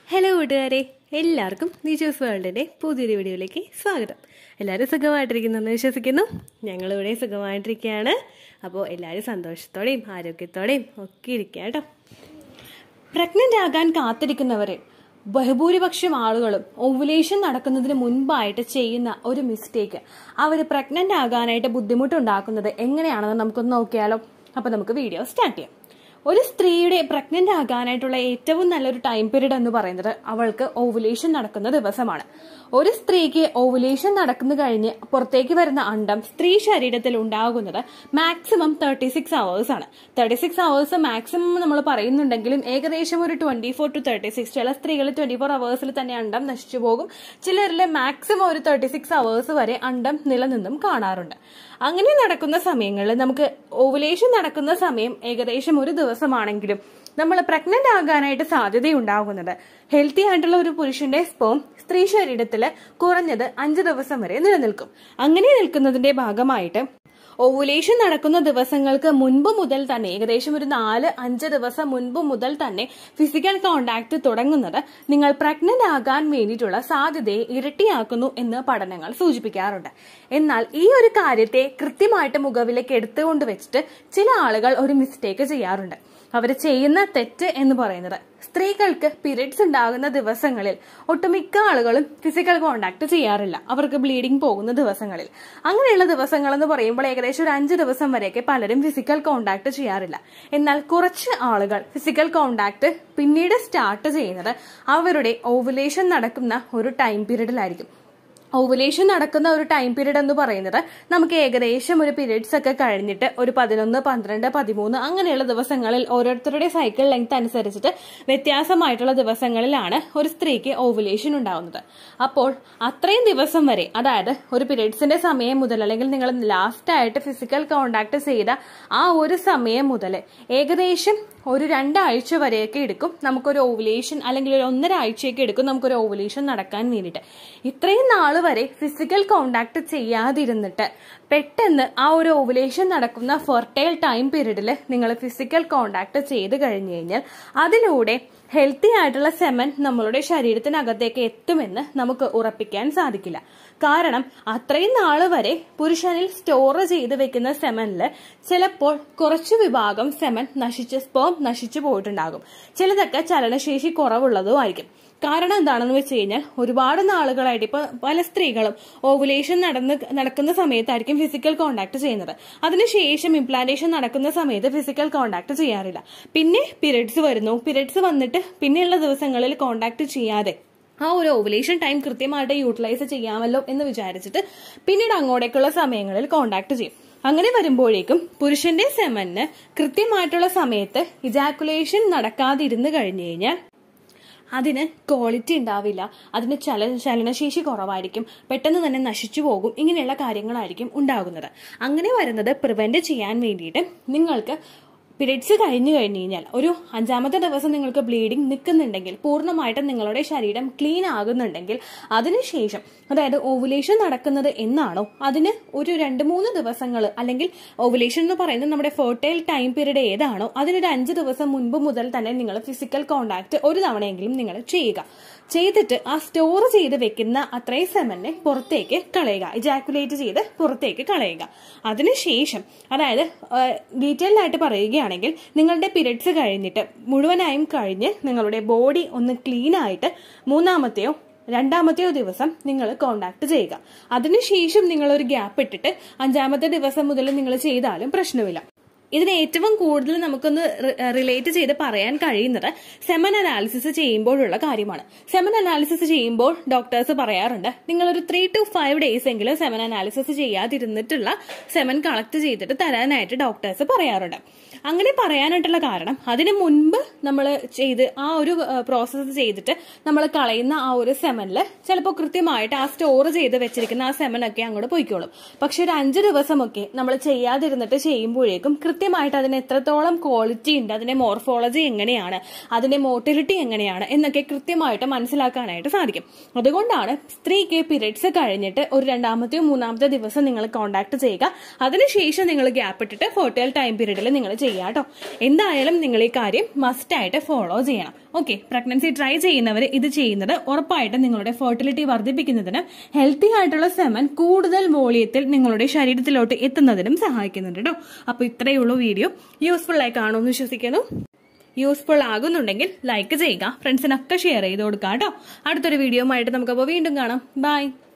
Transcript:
Hello കൂട്ടുകാരെ, എല്ലാവർക്കും നീച്ചേഴ്സ് വേൾഡിൻ്റെ പുതിയൊരു വീഡിയോയിലേക്ക് സ്വാഗതം. എല്ലാവരും സുഖമായിട്ടിരിക്കുന്നെന്ന് വിശ്വസിക്കുന്നു. ഞങ്ങളിവിടെ സുഖമായിട്ടിരിക്കുകയാണ്. അപ്പോൾ എല്ലാവരും സന്തോഷത്തോടെയും ആരോഗ്യത്തോടെയും ഒക്കെ ഇരിക്കുക കേട്ടോ. പ്രഗ്നൻ്റ് ആകാൻ കാത്തിരിക്കുന്നവരെ ബഹുഭൂരിപക്ഷം ആളുകളും ഓവുലേഷൻ നടക്കുന്നതിന് മുൻപായിട്ട് ചെയ്യുന്ന ഒരു മിസ്റ്റേക്ക്, അവർ പ്രഗ്നൻ്റ് ആകാനായിട്ട് ബുദ്ധിമുട്ടുണ്ടാക്കുന്നത് എങ്ങനെയാണെന്ന് നമുക്കൊന്ന് നോക്കിയാലോ. അപ്പോൾ നമുക്ക് വീഡിയോ സ്റ്റാർട്ട് ചെയ്യാം. ഒരു സ്ത്രീയുടെ പ്രഗ്നന്റ് ആകാനായിട്ടുള്ള ഏറ്റവും നല്ലൊരു ടൈം പീരീഡ് എന്ന് പറയുന്നത് അവൾക്ക് ഓവുലേഷൻ നടക്കുന്ന ദിവസമാണ്. ഒരു സ്ത്രീക്ക് ഓവുലേഷൻ നടക്കുന്നു കഴിഞ്ഞ് പുറത്തേക്ക് വരുന്ന അണ്ഡം സ്ത്രീ ശരീരത്തിൽ ഉണ്ടാകുന്നത് മാക്സിമം 36 hours ആണ്. 36 hours മാക്സിമം നമ്മൾ പറയുന്നുണ്ടെങ്കിലും ഏകദേശം ഒരു 24 to 36, ചില സ്ത്രീകൾ 24 hours തന്നെ അണ്ഡം നശിച്ചു പോകും. ചിലരിലെ മാക്സിമം ഒരു 36 hours വരെ അണ്ഡം നിലനിന്നും കാണാറുണ്ട്. അങ്ങനെ നടക്കുന്ന സമയങ്ങളിൽ നമുക്ക് ഓവുലേഷൻ നടക്കുന്ന സമയം ഏകദേശം ഒരു ദിവസമാണെങ്കിലും നമ്മൾ പ്രഗ്നന്റ് ആകാനായിട്ട് സാധ്യതയുണ്ടാകുന്നത് ഹെൽത്തി ആയിട്ടുള്ള ഒരു പുരുഷന്റെ സ്പേം സ്ത്രീ ശരീരത്തിൽ കുറഞ്ഞത് 5 ദിവസം വരെ നിലനിൽക്കും. അങ്ങനെ നിൽക്കുന്നതിന്റെ ഭാഗമായിട്ട് ഓവുലേഷൻ നടക്കുന്ന ദിവസങ്ങൾക്ക് മുൻപ് മുതൽ തന്നെ, ഏകദേശം ഒരു 4-5 ദിവസം മുൻപ് മുതൽ തന്നെ ഫിസിക്കൽ കോണ്ടാക്ട് തുടങ്ങുന്നത് നിങ്ങൾ പ്രഗ്നന്റ് ആകാൻ വേണ്ടിയിട്ടുള്ള സാധ്യതയെ ഇരട്ടിയാക്കുന്നു എന്ന് പഠനങ്ങൾ സൂചിപ്പിക്കാറുണ്ട്. എന്നാൽ ഈ ഒരു കാര്യത്തെ കൃത്യമായിട്ട് മുഖവിലേക്ക് എടുത്തുകൊണ്ട് വെച്ചിട്ട് ചില ആളുകൾ ഒരു മിസ്റ്റേക്ക് ചെയ്യാറുണ്ട്. അവർ ചെയ്യുന്ന തെറ്റ് എന്ന് പറയുന്നത്, സ്ത്രീകൾക്ക് പീരിയഡ്സ് ഉണ്ടാകുന്ന ദിവസങ്ങളിൽ ഒട്ടുമിക്ക ആളുകളും ഫിസിക്കൽ കോണ്ടാക്ട് ചെയ്യാറില്ല. അവർക്ക് ബ്ലീഡിംഗ് പോകുന്ന ദിവസങ്ങളിൽ, അങ്ങനെയുള്ള ദിവസങ്ങൾ എന്ന് പറയുമ്പോൾ ഏകദേശം ഒരു 5 ദിവസം വരെയൊക്കെ പലരും ഫിസിക്കൽ കോണ്ടാക്ട് ചെയ്യാറില്ല. എന്നാൽ കുറച്ച് ആളുകൾ ഫിസിക്കൽ കോണ്ടാക്ട് പിന്നീട് സ്റ്റാർട്ട് ചെയ്യുന്നത് അവരുടെ ഓവുലേഷൻ നടക്കുന്ന ഒരു ടൈം പീരീഡിലായിരിക്കും. ഓവുലേഷൻ നടക്കുന്ന ഒരു ടൈം പീരീഡ് എന്ന് പറയുന്നത് നമുക്ക് ഏകദേശം ഒരു പീരീഡ്സ് ഒക്കെ കഴിഞ്ഞിട്ട് ഒരു 11, 12, 13 അങ്ങനെയുള്ള ദിവസങ്ങളിൽ ഓരോരുത്തരുടെ സൈക്കിൾ ലെങ്ത് അനുസരിച്ചിട്ട് വ്യത്യാസമായിട്ടുള്ള ദിവസങ്ങളിലാണ് ഒരു സ്ത്രീക്ക് ഓവുലേഷൻ ഉണ്ടാവുന്നത്. അപ്പോൾ അത്രയും ദിവസം വരെ, അതായത് ഒരു പീരീഡ്സിന്റെ സമയം മുതൽ അല്ലെങ്കിൽ നിങ്ങൾ ലാസ്റ്റ് ആയിട്ട് ഫിസിക്കൽ കോണ്ടാക്ട് ചെയ്ത ആ ഒരു സമയം മുതൽ ഏകദേശം ഒരു 2 ആഴ്ച വരെയൊക്കെ എടുക്കും നമുക്കൊരു ഓവുലേഷൻ, അല്ലെങ്കിൽ ഒരു 1.5 ആഴ്ചയൊക്കെ എടുക്കും നമുക്കൊരു ഓവുലേഷൻ നടക്കാൻ വേണ്ടിയിട്ട്. ഇത്രയും നാൾ വരെ ഫിസിക്കൽ കോണ്ടാക്ട് ചെയ്യാതിരുന്നിട്ട് പെട്ടെന്ന് ആ ഒരു ഓവുലേഷൻ നടക്കുന്ന ഫെർട്ടൈൽ ടൈം പീരീഡിൽ നിങ്ങൾ ഫിസിക്കൽ കോണ്ടാക്ട് ചെയ്ത് കഴിഞ്ഞു കഴിഞ്ഞാൽ അതിലൂടെ ഹെൽത്തി ആയിട്ടുള്ള സെമൻ നമ്മളുടെ ശരീരത്തിനകത്തേക്ക് എത്തുമെന്ന് നമുക്ക് ഉറപ്പിക്കാൻ സാധിക്കില്ല. കാരണം അത്രയും നാള് വരെ പുരുഷനിൽ സ്റ്റോർ ചെയ്ത് വെക്കുന്ന സെമനിൽ ചിലപ്പോൾ കുറച്ചു വിഭാഗം സെമൻ സ്പേം നശിച്ചു പോയിട്ടുണ്ടാകും. ചിലതൊക്കെ ചലനശേഷി കുറവുള്ളതും ആയിരിക്കും. കാരണം എന്താണെന്ന് വെച്ച് കഴിഞ്ഞാൽ ഒരുപാട് നാളുകളായിട്ട് ഇപ്പൊ പല സ്ത്രീകളും ഓവുലേഷൻ നടക്കുന്ന സമയത്തായിരിക്കും ഫിസിക്കൽ കോണ്ടാക്ട് ചെയ്യുന്നത്. അതിനുശേഷം ഇംപ്ലാന്റേഷൻ നടക്കുന്ന സമയത്ത് ഫിസിക്കൽ കോണ്ടാക്ട് ചെയ്യാറില്ല. പിന്നെ പീരിയഡ്സ് വരുന്നു. പീരിയഡ്സ് വന്നിട്ട് പിന്നെയുള്ള ദിവസങ്ങളിൽ കോണ്ടാക്ട് ചെയ്യാതെ ആ ഒരു ഓവുലേഷൻ ടൈം കൃത്യമായിട്ട് യൂട്ടിലൈസ് ചെയ്യാമല്ലോ എന്ന് വിചാരിച്ചിട്ട് പിന്നീട് അങ്ങോട്ടേക്കുള്ള സമയങ്ങളിൽ കോണ്ടാക്ട് ചെയ്യും. അങ്ങനെ വരുമ്പോഴേക്കും പുരുഷന്റെ സെമന് കൃത്യമായിട്ടുള്ള സമയത്ത് ഇജാക്കുലേഷൻ നടക്കാതിരുന്ന് കഴിഞ്ഞു കഴിഞ്ഞാൽ അതിന് ക്വാളിറ്റി ഉണ്ടാവില്ല, അതിന് ചലനശേഷി കുറവായിരിക്കും, പെട്ടെന്ന് തന്നെ നശിച്ചു പോകും. ഇങ്ങനെയുള്ള കാര്യങ്ങളായിരിക്കും ഉണ്ടാകുന്നത്. അങ്ങനെ വരുന്നത് പ്രിവെന്റ് ചെയ്യാൻ വേണ്ടിയിട്ട് നിങ്ങൾക്ക് പീരിയഡ്സ് കഴിഞ്ഞു കഴിഞ്ഞാൽ ഒരു 5ാമത്തെ ദിവസം നിങ്ങൾക്ക് ബ്ലീഡിംഗ് നിൽക്കുന്നുണ്ടെങ്കിൽ, പൂർണ്ണമായിട്ടും നിങ്ങളുടെ ശരീരം ക്ലീൻ ആകുന്നുണ്ടെങ്കിൽ, അതിനുശേഷം അതായത് ഓവുലേഷൻ നടക്കുന്നത് എന്നാണോ അതിന് ഒരു 2-3 ദിവസങ്ങൾ, അല്ലെങ്കിൽ ഓവുലേഷൻ എന്ന് പറയുന്നത് നമ്മുടെ ഫെർട്ടൈൽ ടൈം പീരീഡ് ഏതാണോ അതിനൊരു 5 ദിവസം മുൻപ് മുതൽ തന്നെ നിങ്ങൾ ഫിസിക്കൽ കോണ്ടാക്ട് ഒരു തവണയെങ്കിലും നിങ്ങൾ ചെയ്യുക. ചെയ്തിട്ട് ആ സ്റ്റോർ ചെയ്ത് വെക്കുന്ന അത്രയും സെമനെ പുറത്തേക്ക് കളയുക, ഇജാക്കുലേറ്റ് ചെയ്ത് പുറത്തേക്ക് കളയുക. അതിനുശേഷം, അതായത് ഡീറ്റെയിൽഡ് ആയിട്ട് പറയുകയാണെങ്കിൽ, നിങ്ങളുടെ പീരിയഡ്സ് കഴിഞ്ഞിട്ട് മുഴുവനായും കഴിഞ്ഞ് നിങ്ങളുടെ ബോഡി ഒന്ന് ക്ലീൻ ആയിട്ട് 3ാമത്തെയോ 2ാമത്തെയോ ദിവസം നിങ്ങൾ കോണ്ടാക്ട് ചെയ്യുക. അതിനുശേഷം നിങ്ങൾ ഒരു ഗ്യാപ്പ് ഇട്ടിട്ട് 5ാമത്തെ ദിവസം മുതൽ നിങ്ങൾ ചെയ്താലും പ്രശ്നമില്ല. ഇതിന് ഏറ്റവും കൂടുതൽ നമുക്കൊന്ന് റിലേറ്റ് ചെയ്ത് പറയാൻ കഴിയുന്നത് സെമൻ അനാലിസിസ് ചെയ്യുമ്പോഴുള്ള കാര്യമാണ്. സെമൻ അനാലിസിസ് ചെയ്യുമ്പോൾ ഡോക്ടേഴ്സ് പറയാറുണ്ട്, നിങ്ങളൊരു 3 to 5 days എങ്കിലും സെമൻ അനാലിസിസ് ചെയ്യാതിരുന്നിട്ടുള്ള സെമൻ കളക്ട് ചെയ്തിട്ട് തരാനായിട്ട് ഡോക്ടേഴ്സ് പറയാറുണ്ട്. അങ്ങനെ പറയാനായിട്ടുള്ള കാരണം, അതിനു മുൻപ് നമ്മൾ ചെയ്ത് ആ ഒരു പ്രോസസ്സ് ചെയ്തിട്ട് നമ്മൾ കളയുന്ന ആ ഒരു സെമനിൽ ചിലപ്പോൾ കൃത്യമായിട്ട് ആ സ്റ്റോർ ചെയ്ത് വെച്ചിരിക്കുന്ന ആ സെമനൊക്കെ അങ്ങോട്ട് പോയിക്കോളും. പക്ഷെ ഒരു 5 ദിവസമൊക്കെ നമ്മൾ ചെയ്യാതിരുന്നിട്ട് ചെയ്യുമ്പോഴേക്കും കൃത്യമായിട്ട് അതിന് എത്രത്തോളം ക്വാളിറ്റി ഉണ്ട്, അതിന്റെ മോർഫോളജി എങ്ങനെയാണ്, അതിന്റെ മോട്ടിലിറ്റി എങ്ങനെയാണ് എന്നൊക്കെ കൃത്യമായിട്ട് മനസ്സിലാക്കാനായിട്ട് സാധിക്കും. അതുകൊണ്ടാണ് സ്ത്രീക്ക് പീരിയഡ്സ് കഴിഞ്ഞിട്ട് ഒരു രണ്ടാമത്തെയോ മൂന്നാമത്തെ ദിവസം നിങ്ങൾ കോൺടാക്ട് ചെയ്യുക. അതിനുശേഷം നിങ്ങൾ ഗ്യാപ്പ് ഇട്ടിട്ട് ഫെർട്ടൈൽ ടൈം പീരീഡിൽ നിങ്ങൾ ചെയ്യുക കേട്ടോ. എന്തായാലും നിങ്ങൾ ഈ കാര്യം മസ്റ്റ് ആയിട്ട് ഫോളോ ചെയ്യണം. ഓക്കെ, പ്രഗ്നൻസി ട്രൈ ചെയ്യുന്നവർ ഇത് ചെയ്യുന്നത് ഉറപ്പായിട്ടും നിങ്ങളുടെ ഫെർട്ടിലിറ്റി വർദ്ധിപ്പിക്കുന്നതിനും ഹെൽത്തി ആയിട്ടുള്ള സെമൻ കൂടുതൽ വോളിയത്തിൽ നിങ്ങളുടെ ശരീരത്തിലോട്ട് എത്തുന്നതിനും സഹായിക്കുന്നുണ്ട് കേട്ടോ. അപ്പൊ ഇത്രയേ ഉള്ളൂ വീഡിയോ. യൂസ്ഫുൾ ആയി കാണുമെന്ന് വിശ്വസിക്കുന്നു. യൂസ്ഫുൾ ആകുന്നുണ്ടെങ്കിൽ ലൈക്ക് ചെയ്യുക, ഫ്രണ്ട്സിനൊക്കെ ഷെയർ ചെയ്ത് കൊടുക്കുക കേട്ടോ. അടുത്തൊരു വീഡിയോ ആയിട്ട് നമുക്കപ്പോൾ വീണ്ടും കാണാം. ബൈ.